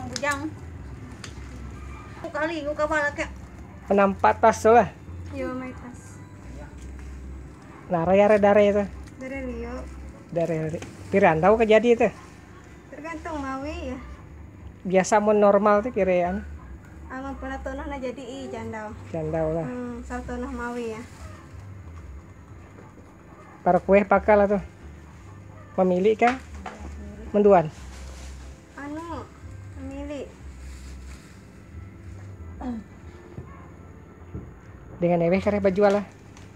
bujang. Kali ko kabala kaya. Penampak tas lah. Yo may tas. Narai dare itu. Dari Rio. Dari pirantau kejadi itu. Tergantung mawi ya. Biasa mau normal tuh pirean. Amang pernah tonah na jadi jandau. Jandau lah. Satu tonah mawi ya. Para kue pakal tuh. Memilih kah? Menduan. Anu, memilih. Dengan eweh kare bajual lah.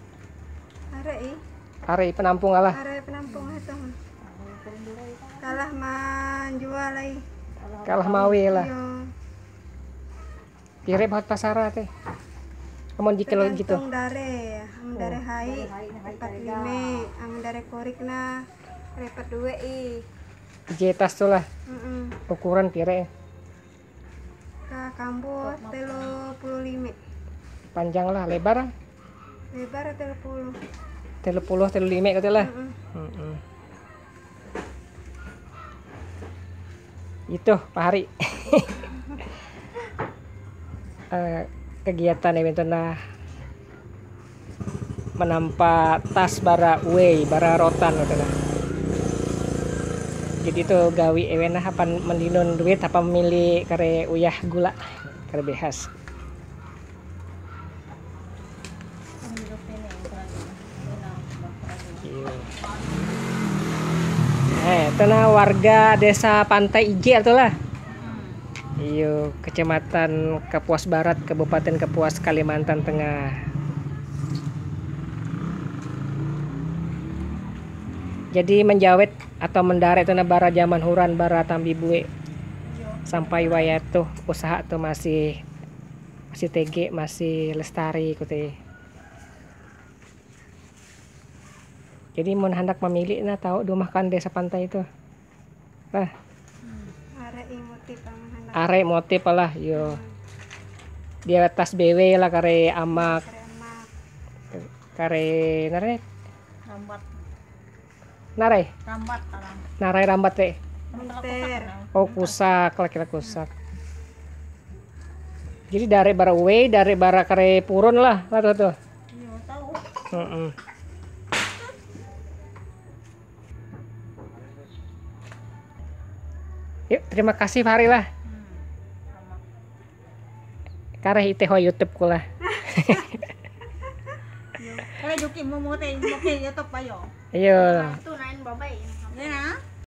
Are penampung lah. Are penampung itu. Kalah menjual lagi. Kalah mawi lah. Yo. Pire buat pasara teh. Amun jikelo gitu. Tergantung dare ya. Am dare hai 45, am dare korikna repet 2 i. Jetas tuh lah. Ukuran pire. Ka kambut 35. Panjang lah, lebar. Lebar 30. 35 kata lah. Itu Pak Hari. Kegiatan event nah menampak tas bara bara rotan gitu nah. Jadi tuh gawi event nah apa mendinun duit apa memilih kare uyah gula kare behas. Tanah warga desa Pantai Ije atau lah. Iyo, Kecamatan Kapuas Barat, Kabupaten Kapuas, Kalimantan Tengah. Jadi menjawet atau mendarat itu bara zaman huran bara tambi bue sampai waya tuh usaha tuh masih TG masih lestari kuti. Jadi mau hendak memilih nah tahu rumah kan desa pantai itu. Nah. Are motif lah yo. Dia tas BW lah kare amak. Kare nare. Rambat. Nare. Rambat alam. Narai rambat teh. Oh kusak laki-laki kusak. Jadi dari bara uwe, dari bara kare purun lah tuh. Iya tahu. Yuk, terima kasih Pak Hari lah. Karena itu YouTube kula. Kalau juki mau YouTube ayo. Iya. Itu nain babai. Ya.